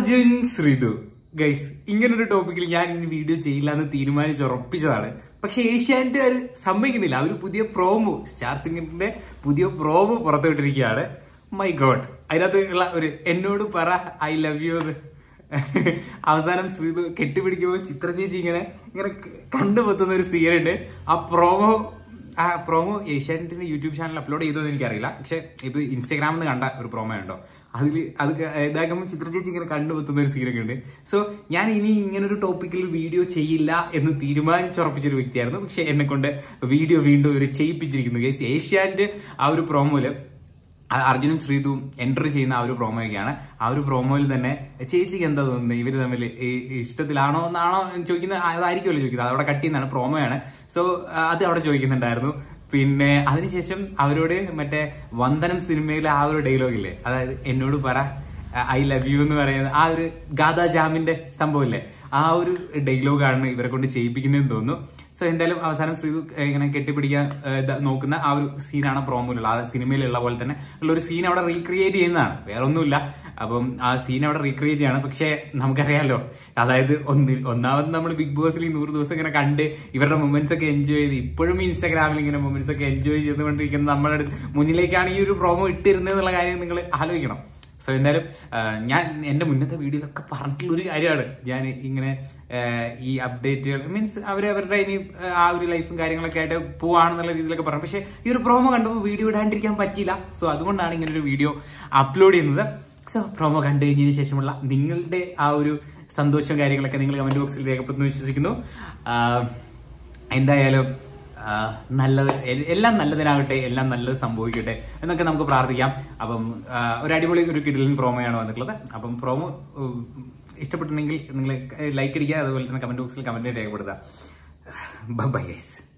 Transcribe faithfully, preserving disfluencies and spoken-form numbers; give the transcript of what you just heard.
Arjun Sreethu guys, ഇങ്ങനൊരു ടോപ്പിക്കിൽ ഞാൻ ഇനി വീഡിയോ ചെയ്യില്ല എന്ന് തീരുമാനിച്ചുറപ്പിച്ചതാണ്. പക്ഷെ ഏഷ്യാനെറ്റുകാർ സമ്മതിക്കുന്നില്ല. അവർ പുതിയ പ്രോമോ, സ്റ്റാർ സിംഗറിന്റെ പുതിയ പ്രോമോ പുറത്തുവിട്ടിരിക്കുകയാണ്. മൈ ഗോഡ്, അതിനകത്ത് ഉള്ള ഒരു എന്നോട് പറ ഐ ലവ് യു എന്ന് അവസാനം ശ്രീതു കെട്ടിപ്പിടിക്കുമ്പോൾ ചിത്ര ചേച്ചി ഇങ്ങനെ ഇങ്ങനെ കണ്ടുപൊത്തുന്ന ഒരു സീനുണ്ട്. ആ പ്രോമോ ആ പ്രോമോ ഏഷ്യാനെറ്റിന്റെ യൂട്യൂബ് ചാനൽ അപ്ലോഡ് ചെയ്തതെന്ന് എനിക്കറിയില്ല. പക്ഷെ ഇത് ഇൻസ്റ്റാഗ്രാമിൽ നിന്ന് കണ്ട ഒരു പ്രോമോ ഉണ്ടോ, അതിൽ അത് ഇതാക്കുമ്പോൾ ചിത്ര ചേച്ചി ഇങ്ങനെ കണ്ടുപൊത്തുന്ന ഒരു സീനൊക്കെ ഉണ്ട്. സോ ഞാൻ ഇനി ഇങ്ങനൊരു ടോപ്പിക്കിൽ വീഡിയോ ചെയ്യില്ല എന്ന് തീരുമാനിച്ചുറപ്പിച്ചൊരു വ്യക്തിയായിരുന്നു. പക്ഷെ എന്നെ കൊണ്ട് വീഡിയോ വീണ്ടും ഒരു ചെയ്യിപ്പിച്ചിരിക്കുന്നു ഗൈസ്. ഏഷ്യാനെറ്റ് ആ ഒരു പ്രോമോയില് അർജുനും ശ്രീതുവും എൻട്രി ചെയ്യുന്ന ആ ഒരു പ്രോമോയൊക്കെയാണ്. ആ ഒരു പ്രോമോയിൽ തന്നെ ചേച്ചിക്ക് എന്താ തോന്നുന്നത്, ഇവര് തമ്മിൽ ഇഷ്ടത്തിലാണോ എന്നാണോ ചോദിക്കുന്നത്, അതായിരിക്കുമല്ലോ ചോദിക്കുന്നത്. അതവിടെ കട്ട് ചെയ്യുന്നതാണ്, പ്രോമോയാണ്. സോ അത് അവിടെ ചോദിക്കുന്നുണ്ടായിരുന്നു. പിന്നെ അതിനുശേഷം അവരോട് മറ്റേ വന്ദനം സിനിമയിലെ ആ ഒരു ഡയലോഗില്ലേ, അതായത് എന്നോട് പറ ഐ ലവ് യു എന്ന് പറയുന്ന ആ ഒരു ഗാദാ ജാമിന്റെ സംഭവമില്ലേ, ആ ഒരു ഡയലോഗാണ് ഇവരെ കൊണ്ട് ചെയ്യിപ്പിക്കുന്നതെന്ന് തോന്നുന്നു. സോ എന്തായാലും അവസാനം ശ്രീതു ഇങ്ങനെ കെട്ടിപ്പിടിക്കാൻ നോക്കുന്ന ആ ഒരു സീനാണ് പ്രോമോയിലുള്ള, ആ സിനിമയിലുള്ള പോലെ തന്നെ ഉള്ള ഒരു സീൻ അവിടെ റീക്രിയേറ്റ് ചെയ്യുന്നതാണ്, വേറെ ഒന്നുമില്ല. അപ്പം ആ സീൻ അവിടെ റീക്രിയേറ്റ് ചെയ്യാണ്. പക്ഷെ നമുക്കറിയാലോ, അതായത് ഒന്ന് ഒന്നാമത് നമ്മൾ ബിഗ് ബോസിൽ ഈ നൂറ് ദിവസം ഇങ്ങനെ കണ്ട് ഇവരുടെ മൊമെന്റ്സ് ഒക്കെ എൻജോയ് ചെയ്ത് ഇപ്പോഴും ഇൻസ്റ്റാഗ്രാമിൽ ഇങ്ങനെ മൊമെന്റ്സ് ഒക്കെ എൻജോയ് ചെയ്തുകൊണ്ടിരിക്കുന്ന നമ്മളുടെ മുന്നിലേക്കാണ് ഈ ഒരു പ്രോമോ ഇട്ടിരുന്നത് എന്നുള്ള കാര്യം നിങ്ങൾ ആലോചിക്കണം. സോ എന്തായാലും ഞാൻ എന്റെ മുന്നത്തെ വീഡിയോയിലൊക്കെ പറഞ്ഞിട്ടുള്ള ഒരു കാര്യമാണ്, ഞാൻ ഇങ്ങനെ ഈ അപ്ഡേറ്റുകൾ മീൻസ് അവര് അവരുടെ ഇനി ആ ഒരു ലൈഫും കാര്യങ്ങളൊക്കെ ആയിട്ട് പോവാണെന്നുള്ള രീതിയിലൊക്കെ പറഞ്ഞു. പക്ഷെ ഈ ഒരു പ്രോമോ കണ്ടപ്പോൾ വീഡിയോ ഇടാണ്ടിരിക്കാൻ പറ്റിയില്ല. സോ അതുകൊണ്ടാണ് ഇങ്ങനെ ഒരു വീഡിയോ അപ്ലോഡ് ചെയ്യുന്നത്. സോ പ്രോമോ കണ്ടു കഴിഞ്ഞതിന് ശേഷമുള്ള നിങ്ങളുടെ ആ ഒരു സന്തോഷവും കാര്യങ്ങളൊക്കെ നിങ്ങൾ കമന്റ് ബോക്സിൽ രേഖപ്പെടുത്തുന്നു വിശ്വസിക്കുന്നു. എന്തായാലും നല്ലത്, എല്ലാം നല്ലതിനാകട്ടെ, എല്ലാം നല്ലത് സംഭവിക്കട്ടെ എന്നൊക്കെ നമുക്ക് പ്രാർത്ഥിക്കാം. അപ്പം ഒരു അടിപൊളി ഒരു കിടിലൻ പ്രോമോയാണ് വന്നിട്ടുള്ളത്. അപ്പം പ്രോമോ ഇഷ്ടപ്പെട്ടിട്ടുണ്ടെങ്കിൽ നിങ്ങൾ ലൈക്ക് അടിക്കുക, അതുപോലെ തന്നെ കമന്റ് ബോക്സിൽ കമന്റ് രേഖപ്പെടുത്തുക. Bye guys.